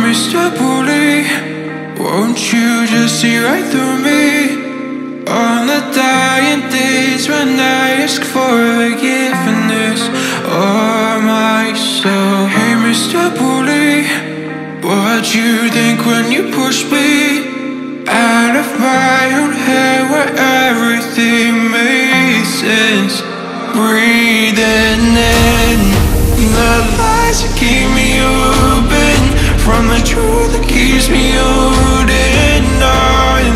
Mr. Bully, won't you just see right through me? On the dying days when I ask for forgiveness or myself. Hey Mr. Bully, what'd you think when you pushed me out of my own head where everything made sense? Breathing in the lies that keep me open from the truth that keeps me holding on,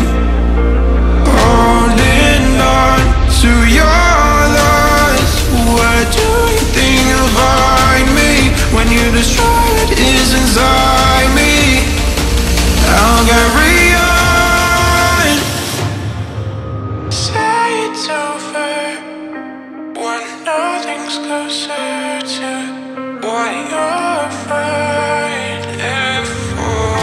holding on to your loss. What do you think you'll find me when you destroy what is inside me? I'll carry on. Say it's over when nothing's closer to what you're fighting for.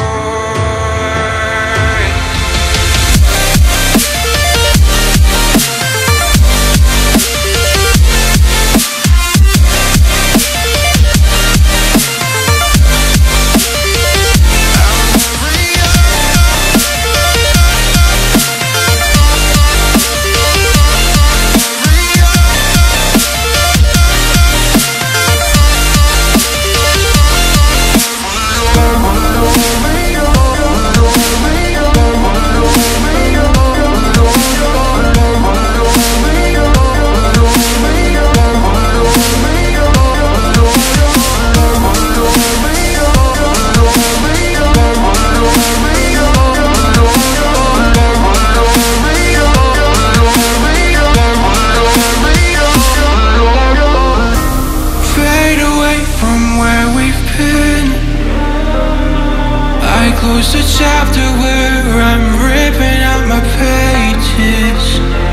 Close the chapter where I'm ripping out my pages.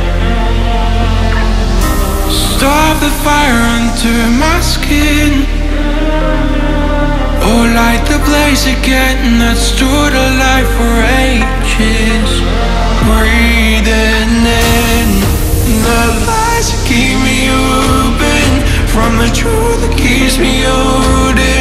Stop the fire under my skin, or light the blaze again that stood alive for ages. Breathing in the lies that keep me open from the truth that keeps me holding